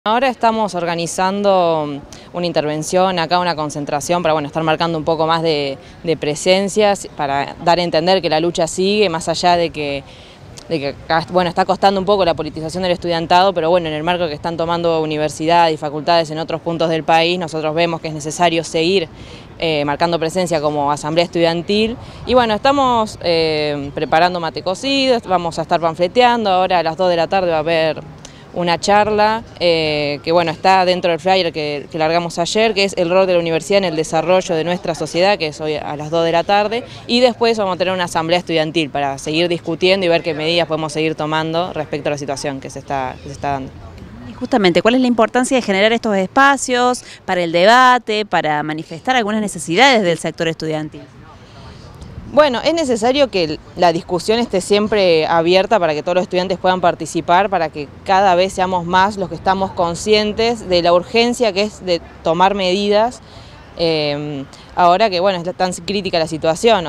Ahora estamos organizando una intervención acá, una concentración para estar marcando un poco más de presencias, para dar a entender que la lucha sigue, más allá de que está costando un poco la politización del estudiantado, pero en el marco que están tomando universidades y facultades en otros puntos del país, nosotros vemos que es necesario seguir marcando presencia como asamblea estudiantil. Y estamos preparando mate cocido, vamos a estar panfleteando, ahora a las 2 de la tarde va a haber una charla que está dentro del flyer que largamos ayer, que es el rol de la universidad en el desarrollo de nuestra sociedad, que es hoy a las 2 de la tarde, y después vamos a tener una asamblea estudiantil para seguir discutiendo y ver qué medidas podemos seguir tomando respecto a la situación que se está dando. Y justamente, ¿cuál es la importancia de generar estos espacios para el debate, para manifestar algunas necesidades del sector estudiantil? Es necesario que la discusión esté siempre abierta para que todos los estudiantes puedan participar, para que cada vez seamos más los que estamos conscientes de la urgencia que es de tomar medidas, ahora que es tan crítica la situación,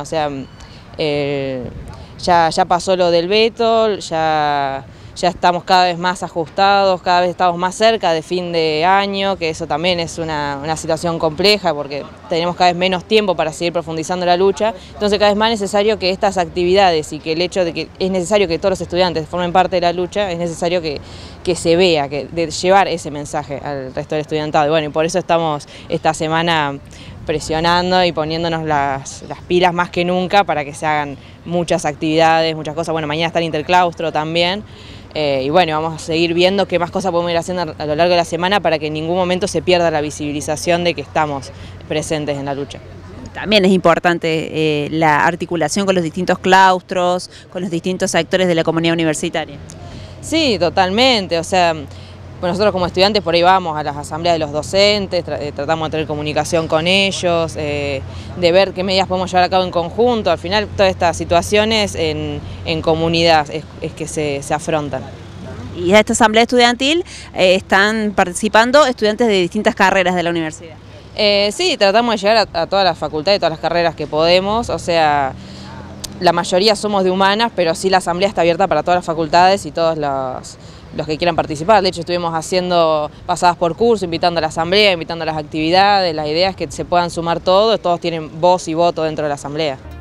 ya pasó lo del veto, ya estamos cada vez más ajustados, cada vez estamos más cerca de fin de año, que eso también es una situación compleja porque tenemos cada vez menos tiempo para seguir profundizando la lucha, entonces cada vez más necesario que estas actividades y que el hecho de que es necesario que todos los estudiantes formen parte de la lucha, es necesario que se vea, de llevar ese mensaje al resto del estudiantado. Y por eso estamos esta semana presionando y poniéndonos las pilas más que nunca para que se hagan muchas actividades, muchas cosas. Mañana está el interclaustro también. Vamos a seguir viendo qué más cosas podemos ir haciendo a lo largo de la semana para que en ningún momento se pierda la visibilización de que estamos presentes en la lucha. También es importante la articulación con los distintos claustros, con los distintos sectores de la comunidad universitaria. Sí, totalmente, nosotros como estudiantes por ahí vamos a las asambleas de los docentes, tratamos de tener comunicación con ellos, de ver qué medidas podemos llevar a cabo en conjunto. Al final todas estas situaciones en comunidad es que se afrontan. Y a esta asamblea estudiantil están participando estudiantes de distintas carreras de la universidad. Sí, tratamos de llegar a todas las facultades, todas las carreras que podemos, la mayoría somos de humanas, pero sí la asamblea está abierta para todas las facultades y todos los que quieran participar. De hecho, estuvimos haciendo pasadas por curso, invitando a la asamblea, invitando a las actividades. La idea es que se puedan sumar todos tienen voz y voto dentro de la asamblea.